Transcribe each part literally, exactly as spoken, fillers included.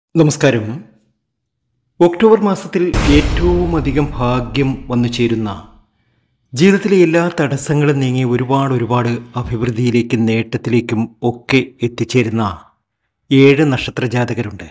നമസ്കാരം. ഒക്ടോബർ മാസത്തിൽ ഏറ്റവും അധികം ഭാഗ്യം വന്നു ചേരുന്ന, ജീവിതത്തിലെ എല്ലാ തടസ്സങ്ങളും നീങ്ങി ഒരുപാട് ഒരുപാട് അഭിവൃദ്ധിയിലേക്കും നേട്ടത്തിലേക്കും ഒക്കെ എത്തിച്ചേരുന്ന ഏഴ് നക്ഷത്ര ജാതകരുണ്ട്.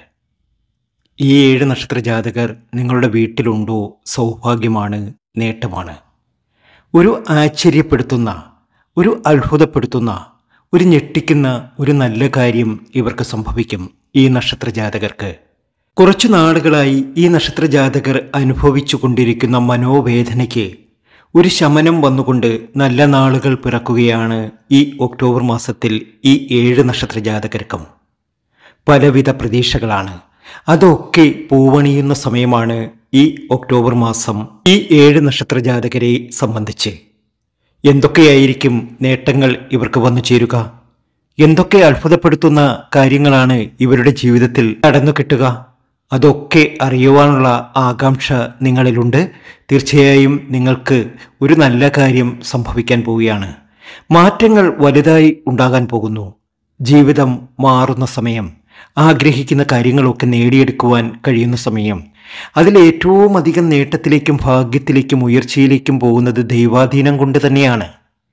ഈ ഏഴ് നക്ഷത്ര ജാതകർ നിങ്ങളുടെ വീട്ടിലുണ്ടോ സൗഭാഗ്യമാണ്, നേട്ടമാണ്. ഒരു ആശ്ചര്യപ്പെടുത്തുന്ന, ഒരു അത്ഭുതപ്പെടുത്തുന്ന, ഒരു ഞെട്ടിക്കുന്ന ഒരു നല്ല കാര്യം ഇവർക്ക് സംഭവിക്കും. ഈ നക്ഷത്ര ജാതകർക്ക് കുറച്ചു നാളുകളായി ഈ നക്ഷത്ര ജാതകർ അനുഭവിച്ചു കൊണ്ടിരിക്കുന്ന മനോവേദനയ്ക്ക് ഒരു ശമനം വന്നുകൊണ്ട് നല്ല നാളുകൾ പിറക്കുകയാണ് ഈ ഒക്ടോബർ മാസത്തിൽ ഈ ഏഴ് നക്ഷത്ര ജാതകർക്കും. പലവിധ പ്രതീക്ഷകളാണ്, അതൊക്കെ പൂവണിയുന്ന സമയമാണ് ഈ ഒക്ടോബർ മാസം ഈ ഏഴ് നക്ഷത്ര ജാതകരെ സംബന്ധിച്ച്. എന്തൊക്കെയായിരിക്കും നേട്ടങ്ങൾ ഇവർക്ക് വന്നു ചേരുക? എന്തൊക്കെ അത്ഭുതപ്പെടുത്തുന്ന കാര്യങ്ങളാണ് ഇവരുടെ ജീവിതത്തിൽ നടന്നു കിട്ടുക? അതൊക്കെ അറിയുവാനുള്ള ആകാംക്ഷ നിങ്ങളിലുണ്ട്. തീർച്ചയായും നിങ്ങൾക്ക് ഒരു നല്ല കാര്യം സംഭവിക്കാൻ പോവുകയാണ്. മാറ്റങ്ങൾ വലുതായി ഉണ്ടാകാൻ പോകുന്നു. ജീവിതം മാറുന്ന സമയം, ആഗ്രഹിക്കുന്ന കാര്യങ്ങളൊക്കെ നേടിയെടുക്കുവാൻ കഴിയുന്ന സമയം, അതിലേറ്റവും അധികം നേട്ടത്തിലേക്കും ഭാഗ്യത്തിലേക്കും ഉയർച്ചയിലേക്കും പോകുന്നത് ദൈവാധീനം കൊണ്ട് തന്നെയാണ്.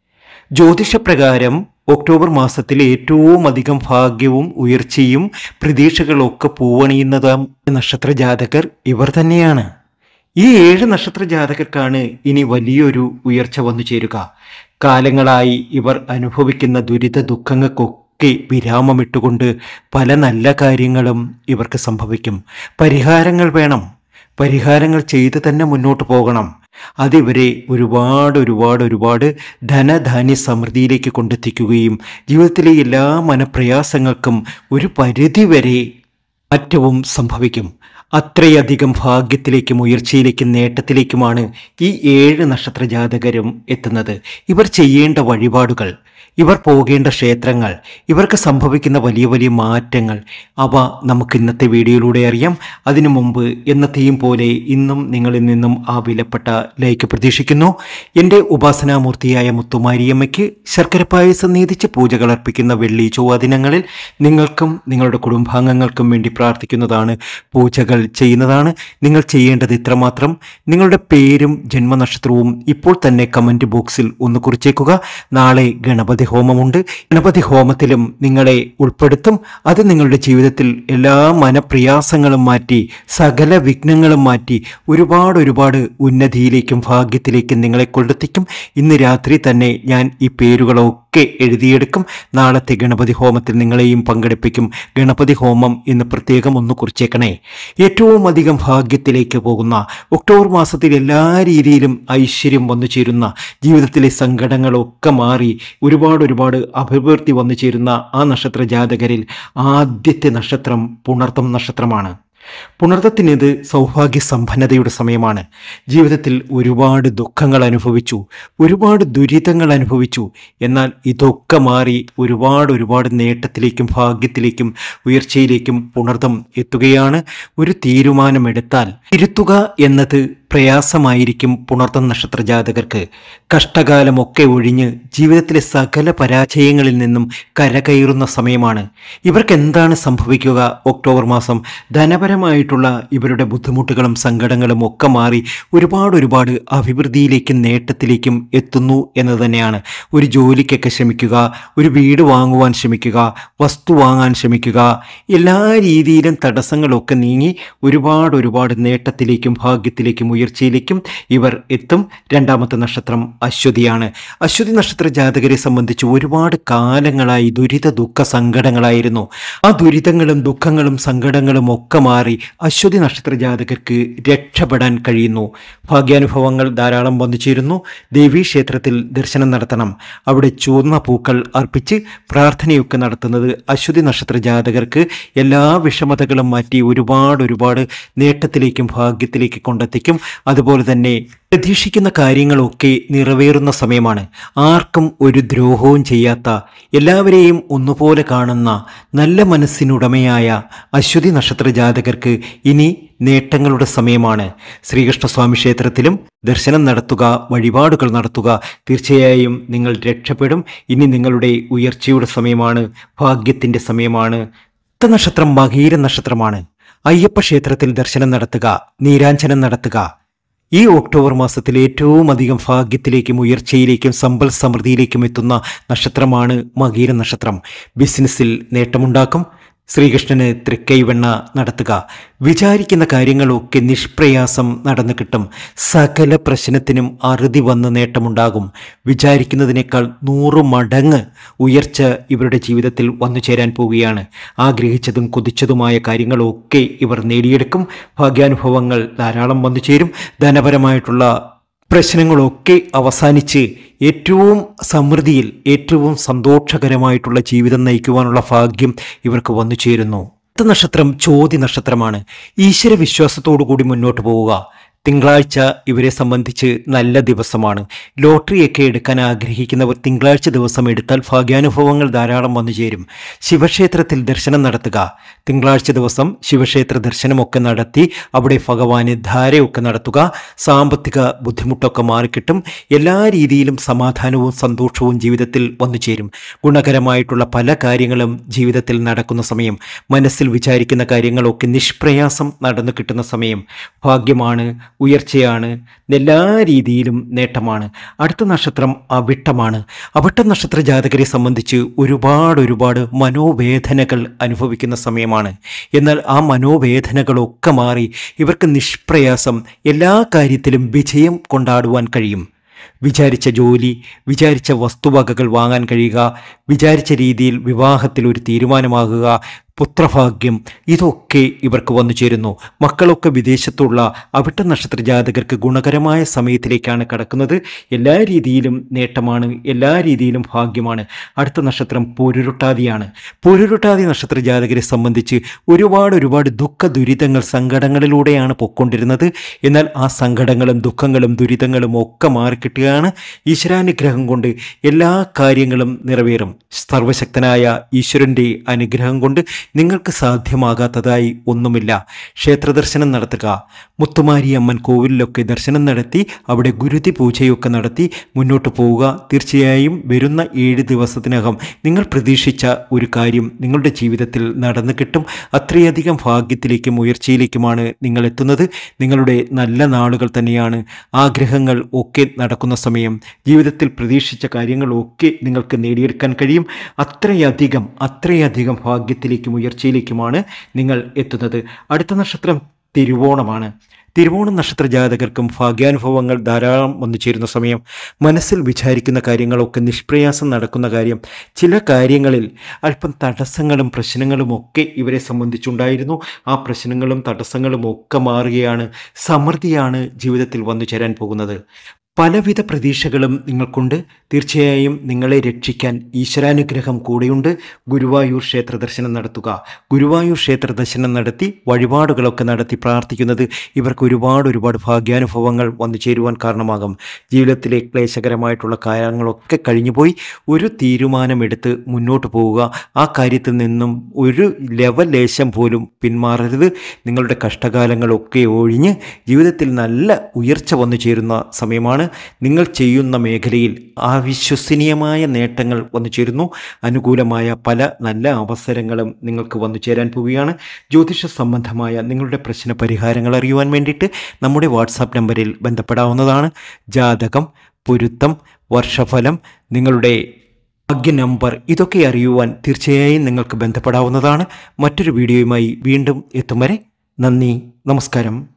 ജ്യോതിഷപ്രകാരം ഒക്ടോബർ മാസത്തിൽ ഏറ്റവും അധികം ഭാഗ്യവും ഉയർച്ചയും പ്രതീക്ഷകളൊക്കെ പൂവണിയുന്നത് നക്ഷത്ര ജാതകർ ഇവർ തന്നെയാണ്. ഈ ഏഴ് നക്ഷത്ര ജാതകർക്കാണ് ഇനി വലിയൊരു ഉയർച്ച വന്നു ചേരുക. കാലങ്ങളായി ഇവർ അനുഭവിക്കുന്ന ദുരിത ദുഃഖങ്ങൾക്കൊക്കെ വിരാമമിട്ടുകൊണ്ട് പല നല്ല കാര്യങ്ങളും ഇവർക്ക് സംഭവിക്കും. പരിഹാരങ്ങൾ വേണം, പരിഹാരങ്ങൾ ചെയ്ത് തന്നെ മുന്നോട്ട് പോകണം. അതിവരെ ഒരുപാട് ഒരുപാട് ഒരുപാട് ധനധാന്യ സമൃദ്ധിയിലേക്ക് കൊണ്ടെത്തിക്കുകയും ജീവിതത്തിലെ എല്ലാ മനപ്രയാസങ്ങൾക്കും ഒരു പരിധിവരെ മാറ്റവും സംഭവിക്കും. അത്രയധികം ഭാഗ്യത്തിലേക്കും ഉയർച്ചയിലേക്കും നേട്ടത്തിലേക്കുമാണ് ഈ ഏഴ് നക്ഷത്ര ജാതകരും എത്തുന്നത്. ഇവർ ചെയ്യേണ്ട വഴിപാടുകൾ, ഇവർ പോകേണ്ട ക്ഷേത്രങ്ങൾ, ഇവർക്ക് സംഭവിക്കുന്ന വലിയ വലിയ മാറ്റങ്ങൾ, അവ നമുക്ക് ഇന്നത്തെ വീഡിയോയിലൂടെ അറിയാം. അതിനു മുമ്പ് എന്നത്തെയും പോലെ ഇന്നും നിങ്ങളിൽ നിന്നും ആ വിലപ്പെട്ട ലൈക്ക് പ്രതീക്ഷിക്കുന്നു. എൻ്റെ ഉപാസനാമൂർത്തിയായ മുത്തുമാരിയമ്മയ്ക്ക് ശർക്കര പായസം നീതിച്ച് പൂജകൾ അർപ്പിക്കുന്ന വെള്ളി ചൊവ്വ ദിനങ്ങളിൽ നിങ്ങൾക്കും നിങ്ങളുടെ കുടുംബാംഗങ്ങൾക്കും വേണ്ടി പ്രാർത്ഥിക്കുന്നതാണ്, പൂജകൾ ചെയ്യുന്നതാണ്. നിങ്ങൾ ചെയ്യേണ്ടത് ഇത്രമാത്രം: നിങ്ങളുടെ പേരും ജന്മനക്ഷത്രവും ഇപ്പോൾ തന്നെ കമൻറ്റ് ബോക്സിൽ ഒന്ന് കുറിച്ചേക്കുക. നാളെ ഗണപതി ഹോമമുണ്ട്. ഗണപതി ഹോമത്തിലും നിങ്ങളെ ഉൾപ്പെടുത്തും. അത് നിങ്ങളുടെ ജീവിതത്തിൽ എല്ലാ മനപ്രയാസങ്ങളും മാറ്റി, സകല വിഘ്നങ്ങളും മാറ്റി ഒരുപാട് ഒരുപാട് ഉന്നതിയിലേക്കും ഭാഗ്യത്തിലേക്കും നിങ്ങളെ കൊണ്ടെത്തിക്കും. ഇന്ന് രാത്രി തന്നെ ഞാൻ ഈ പേരുകളൊക്കെ എഴുതിയെടുക്കും. നാളത്തെ ഗണപതി ഹോമത്തിൽ നിങ്ങളെയും പങ്കെടുപ്പിക്കും. ഗണപതി ഹോമം എന്ന് പ്രത്യേകം ഒന്ന് കുറിച്ചേക്കണേ. ഏറ്റവും അധികം ഭാഗ്യത്തിലേക്ക് പോകുന്ന ഒക്ടോബർ മാസത്തിൽ എല്ലാ രീതിയിലും ഐശ്വര്യം വന്നു ചേരുന്ന, ജീവിതത്തിലെ സങ്കടങ്ങളൊക്കെ മാറി ഒരുപാട് ഒരുപാട് അഭിവൃദ്ധി വന്നു ചേരുന്ന ആ നക്ഷത്ര ജാതകരിൽ ആദ്യത്തെ നക്ഷത്രം പുണർതം നക്ഷത്രമാണ്. പുണർതത്തിനിത് സൗഭാഗ്യ സമ്പന്നതയുടെ സമയമാണ്. ജീവിതത്തിൽ ഒരുപാട് ദുഃഖങ്ങൾ അനുഭവിച്ചു, ഒരുപാട് ദുരിതങ്ങൾ അനുഭവിച്ചു. എന്നാൽ ഇതൊക്കെ മാറി ഒരുപാട് ഒരുപാട് നേട്ടത്തിലേക്കും ഭാഗ്യത്തിലേക്കും ഉയർച്ചയിലേക്കും പുണർതം എത്തുകയാണ്. ഒരു തീരുമാനമെടുത്താൽ തിരുത്തുക എന്നത് പ്രയാസമായിരിക്കും പുണർതം നക്ഷത്ര ജാതകർക്ക്. കഷ്ടകാലമൊക്കെ ഒഴിഞ്ഞ് ജീവിതത്തിലെ സകല പരാജയങ്ങളിൽ നിന്നും കരകയറുന്ന സമയമാണ്. ഇവർക്ക് എന്താണ് സംഭവിക്കുക? ഒക്ടോബർ മാസം ധനപരമായിട്ടുള്ള ഇവരുടെ ബുദ്ധിമുട്ടുകളും സങ്കടങ്ങളും ഒക്കെ മാറി ഒരുപാട് ഒരുപാട് അഭിവൃദ്ധിയിലേക്കും നേട്ടത്തിലേക്കും എത്തുന്നു എന്ന് തന്നെയാണ്. ഒരു ജോലിക്കൊക്കെ ശ്രമിക്കുക, ഒരു വീട് വാങ്ങുവാൻ ശ്രമിക്കുക, വസ്തു വാങ്ങാൻ ശ്രമിക്കുക. എല്ലാ രീതിയിലും തടസ്സങ്ങളൊക്കെ നീങ്ങി ഒരുപാട് ഒരുപാട് നേട്ടത്തിലേക്കും ഭാഗ്യത്തിലേക്കും ഉയർച്ചയിലേക്കും ഇവർ എത്തും. രണ്ടാമത്തെ നക്ഷത്രം അശ്വതിയാണ്. അശ്വതി നക്ഷത്ര ജാതകരെ സംബന്ധിച്ച് ഒരുപാട് കാലങ്ങളായി ദുരിത ദുഃഖ സങ്കടങ്ങളായിരുന്നു. ആ ദുരിതങ്ങളും ദുഃഖങ്ങളും സങ്കടങ്ങളും ഒക്കെ മാറി അശ്വതി നക്ഷത്ര ജാതകർക്ക് രക്ഷപ്പെടാൻ കഴിയുന്നു. ഭാഗ്യാനുഭവങ്ങൾ ധാരാളം വന്നു ചേരുന്നു. ദേവീക്ഷേത്രത്തിൽ ദർശനം നടത്തണം. അവിടെ ചുവന്ന പൂക്കൾ അർപ്പിച്ച് പ്രാർത്ഥനയൊക്കെ നടത്തുന്നത് അശ്വതി നക്ഷത്ര ജാതകർക്ക് എല്ലാ വിഷമതകളും മാറ്റി ഒരുപാട് ഒരുപാട് നേട്ടത്തിലേക്കും ഭാഗ്യത്തിലേക്ക് കൊണ്ടെത്തിക്കും. അതുപോലെ തന്നെ പ്രതീക്ഷിക്കുന്ന കാര്യങ്ങളൊക്കെ നിറവേറുന്ന സമയമാണ്. ആർക്കും ഒരു ദ്രോഹവും ചെയ്യാത്ത, എല്ലാവരെയും ഒന്നുപോലെ കാണുന്ന നല്ല മനസ്സിനുടമയായ അശ്വതി നക്ഷത്ര ജാതകർക്ക് ഇനി നേട്ടങ്ങളുടെ സമയമാണ്. ശ്രീകൃഷ്ണസ്വാമി ക്ഷേത്രത്തിലും ദർശനം നടത്തുക, വഴിപാടുകൾ നടത്തുക. തീർച്ചയായും നിങ്ങൾ രക്ഷപ്പെടും. ഇനി നിങ്ങളുടെ ഉയർച്ചയുടെ സമയമാണ്, ഭാഗ്യത്തിൻ്റെ സമയമാണ്. നക്ഷത്രം മകീര നക്ഷത്രമാണ്. അയ്യപ്പ ക്ഷേത്രത്തിൽ ദർശനം നടത്തുക, നീരാഞ്ജനം നടത്തുക. ഈ ഒക്ടോബർ മാസത്തിൽ ഏറ്റവും അധികം ഭാഗ്യത്തിലേക്കും ഉയർച്ചയിലേക്കും സമ്പൽ സമൃദ്ധിയിലേക്കും എത്തുന്ന നക്ഷത്രമാണ് മകീര നക്ഷത്രം. ബിസിനസ്സിൽ നേട്ടമുണ്ടാക്കും. ശ്രീകൃഷ്ണന് തൃക്കൈവെണ്ണ നടത്തുക. വിചാരിക്കുന്ന കാര്യങ്ങളൊക്കെ നിഷ്പ്രയാസം നടന്നു കിട്ടും. സകല പ്രശ്നത്തിനും അറുതി വന്ന് നേട്ടമുണ്ടാകും. വിചാരിക്കുന്നതിനേക്കാൾ നൂറു മടങ്ങ് ഉയർച്ച ഇവരുടെ ജീവിതത്തിൽ വന്നു ചേരാൻ പോവുകയാണ്. ആഗ്രഹിച്ചതും കൊതിച്ചതുമായ കാര്യങ്ങളൊക്കെ ഇവർ നേടിയെടുക്കും. ഭാഗ്യാനുഭവങ്ങൾ ധാരാളം വന്നു ചേരും. ധനപരമായിട്ടുള്ള പ്രശ്നങ്ങളൊക്കെ അവസാനിച്ച് ഏറ്റവും സമൃദ്ധിയിൽ ഏറ്റവും സന്തോഷകരമായിട്ടുള്ള ജീവിതം നയിക്കുവാനുള്ള ഭാഗ്യം ഇവർക്ക് വന്നു ചേരുന്നു. അടുത്ത നക്ഷത്രം ചോതി നക്ഷത്രമാണ്. ഈശ്വര വിശ്വാസത്തോടു കൂടി മുന്നോട്ട് പോവുക. തിങ്കളാഴ്ച ഇവരെ സംബന്ധിച്ച് നല്ല ദിവസമാണ്. ലോട്ടറിയൊക്കെ എടുക്കാൻ ആഗ്രഹിക്കുന്നവർ തിങ്കളാഴ്ച ദിവസം എടുത്താൽ ഭാഗ്യാനുഭവങ്ങൾ ധാരാളം വന്നു ചേരും. ശിവക്ഷേത്രത്തിൽ ദർശനം നടത്തുക. തിങ്കളാഴ്ച ദിവസം ശിവക്ഷേത്ര ദർശനമൊക്കെ നടത്തി അവിടെ ഭഗവാന് ധാരയൊക്കെ നടത്തുക. സാമ്പത്തിക ബുദ്ധിമുട്ടൊക്കെ മാറിക്കിട്ടും. എല്ലാ രീതിയിലും സമാധാനവും സന്തോഷവും ജീവിതത്തിൽ വന്നു ചേരും. ഗുണകരമായിട്ടുള്ള പല കാര്യങ്ങളും ജീവിതത്തിൽ നടക്കുന്ന സമയം. മനസ്സിൽ വിചാരിക്കുന്ന കാര്യങ്ങളൊക്കെ നിഷ്പ്രയാസം നടന്നു കിട്ടുന്ന സമയം. ഭാഗ്യമാണ്, ഉയർച്ചയാണ്, എല്ലാ രീതിയിലും നേട്ടമാണ്. അടുത്ത നക്ഷത്രം അവിട്ടമാണ്. അവിട്ട നക്ഷത്ര ജാതകരെ സംബന്ധിച്ച് ഒരുപാട് ഒരുപാട് മനോവേദനകൾ അനുഭവിക്കുന്ന സമയമാണ്. എന്നാൽ ആ മനോവേദനകളൊക്കെ മാറി ഇവർക്ക് നിഷ്പ്രയാസം എല്ലാ കാര്യത്തിലും വിജയം കൊണ്ടാടുവാൻ കഴിയും. വിചാരിച്ച ജോലി, വിചാരിച്ച വസ്തുവകകൾ വാങ്ങാൻ കഴിയുക, വിചാരിച്ച രീതിയിൽ വിവാഹത്തിൽ ഒരു തീരുമാനമാകുക, പുത്രഭാഗ്യം, ഇതൊക്കെ ഇവർക്ക് വന്നു ചേരുന്നു. മക്കളൊക്കെ വിദേശത്തുള്ള അവിട്ട നക്ഷത്ര ജാതകർക്ക് ഗുണകരമായ സമയത്തിലേക്കാണ് കടക്കുന്നത്. എല്ലാ രീതിയിലും നേട്ടമാണ്, എല്ലാ രീതിയിലും ഭാഗ്യമാണ്. അടുത്ത നക്ഷത്രം പൂരുരുട്ടാതിയാണ്. പൂരുരുട്ടാതി നക്ഷത്ര ജാതകരെ സംബന്ധിച്ച് ഒരുപാട് ഒരുപാട് ദുഃഖ ദുരിതങ്ങൾ സങ്കടങ്ങളിലൂടെയാണ് പൊയ്ക്കൊണ്ടിരുന്നത്. എന്നാൽ ആ സങ്കടങ്ങളും ദുഃഖങ്ങളും ദുരിതങ്ങളും ഒക്കെ മാറിക്കിട്ടുകയാണ്. ഈശ്വരാനുഗ്രഹം കൊണ്ട് എല്ലാ കാര്യങ്ങളും നിറവേറും. സർവശക്തനായ ഈശ്വരൻ്റെ അനുഗ്രഹം കൊണ്ട് നിങ്ങൾക്ക് സാധ്യമാകാത്തതായി ഒന്നുമില്ല. ക്ഷേത്രദർശനം നടത്തുക. മുത്തുമാരിയമ്മൻ കോവിലിലൊക്കെ ദർശനം നടത്തി അവിടെ ഗുരുതി പൂജയൊക്കെ നടത്തി മുന്നോട്ട് പോവുക. തീർച്ചയായും വരുന്ന ഏഴ് ദിവസത്തിനകം നിങ്ങൾ പ്രതീക്ഷിച്ച ഒരു കാര്യം നിങ്ങളുടെ ജീവിതത്തിൽ നടന്നു കിട്ടും. അത്രയധികം ഭാഗ്യത്തിലേക്കും ഉയർച്ചയിലേക്കുമാണ് നിങ്ങൾ എത്തുന്നത്. നിങ്ങളുടെ നല്ല നാളുകൾ തന്നെയാണ്. ആഗ്രഹങ്ങൾ ഒക്കെ നടക്കുന്ന സമയം. ജീവിതത്തിൽ പ്രതീക്ഷിച്ച കാര്യങ്ങളൊക്കെ നിങ്ങൾക്ക് നേടിയെടുക്കാൻ കഴിയും. അത്രയധികം അത്രയധികം ഭാഗ്യത്തിലേക്കും ഉയർച്ചയിലേക്കുമാണ് നിങ്ങൾ എത്തുന്നത്. അടുത്ത നക്ഷത്രം തിരുവോണമാണ്. തിരുവോണം നക്ഷത്ര ജാതകർക്കും ഭാഗ്യാനുഭവങ്ങൾ ധാരാളം വന്നു ചേരുന്ന സമയം. മനസ്സിൽ വിചാരിക്കുന്ന കാര്യങ്ങളൊക്കെ നിഷ്പ്രയാസം നടക്കുന്ന കാര്യം. ചില കാര്യങ്ങളിൽ അല്പം തടസ്സങ്ങളും പ്രശ്നങ്ങളും ഒക്കെ ഇവരെ സംബന്ധിച്ചുണ്ടായിരുന്നു. ആ പ്രശ്നങ്ങളും തടസ്സങ്ങളും ഒക്കെ മാറുകയാണ്. സമൃദ്ധിയാണ് ജീവിതത്തിൽ വന്നു ചേരാൻ പോകുന്നത്. പലവിധ പ്രതീക്ഷകളും നിങ്ങൾക്കുണ്ട്. തീർച്ചയായും നിങ്ങളെ രക്ഷിക്കാൻ ഈശ്വരാനുഗ്രഹം കൂടെയുണ്ട്. ഗുരുവായൂർ ക്ഷേത്ര ദർശനം നടത്തുക. ഗുരുവായൂർ ക്ഷേത്ര ദർശനം നടത്തി വഴിപാടുകളൊക്കെ നടത്തി പ്രാർത്ഥിക്കുന്നത് ഇവർക്ക് ഒരുപാട് ഒരുപാട് ഭാഗ്യാനുഭവങ്ങൾ വന്നു ചേരുവാൻ കാരണമാകും. ജീവിതത്തിലെ ക്ലേശകരമായിട്ടുള്ള കാര്യങ്ങളൊക്കെ കഴിഞ്ഞുപോയി ഒരു തീരുമാനമെടുത്ത് മുന്നോട്ട് പോവുക. ആ കാര്യത്തിൽ നിന്നും ഒരു ലവലേശം പോലും പിന്മാറരുത്. നിങ്ങളുടെ കഷ്ടകാലങ്ങളൊക്കെ ഒഴിഞ്ഞ് ജീവിതത്തിൽ നല്ല ഉയർച്ച വന്നു ചേരുന്ന സമയമാണ്. നിങ്ങൾ ചെയ്യുന്ന മേഖലയിൽ അവിശ്വസനീയമായ നേട്ടങ്ങൾ വന്നു ചേരുന്നു. അനുകൂലമായ പല നല്ല അവസരങ്ങളും നിങ്ങൾക്ക് വന്നു ചേരാൻ പോവുകയാണ്. ജ്യോതിഷ സംബന്ധമായ നിങ്ങളുടെ പ്രശ്ന പരിഹാരങ്ങൾ അറിയുവാൻ വേണ്ടിയിട്ട് നമ്മുടെ വാട്സാപ്പ് നമ്പറിൽ ബന്ധപ്പെടാവുന്നതാണ്. ജാതകം, പൊരുത്തം, വർഷഫലം, നിങ്ങളുടെ ഭാഗ്യ നമ്പർ, ഇതൊക്കെ അറിയുവാൻ തീർച്ചയായും നിങ്ങൾക്ക് ബന്ധപ്പെടാവുന്നതാണ്. മറ്റൊരു വീഡിയോയുമായി വീണ്ടും എത്തും വരെ നന്ദി, നമസ്കാരം.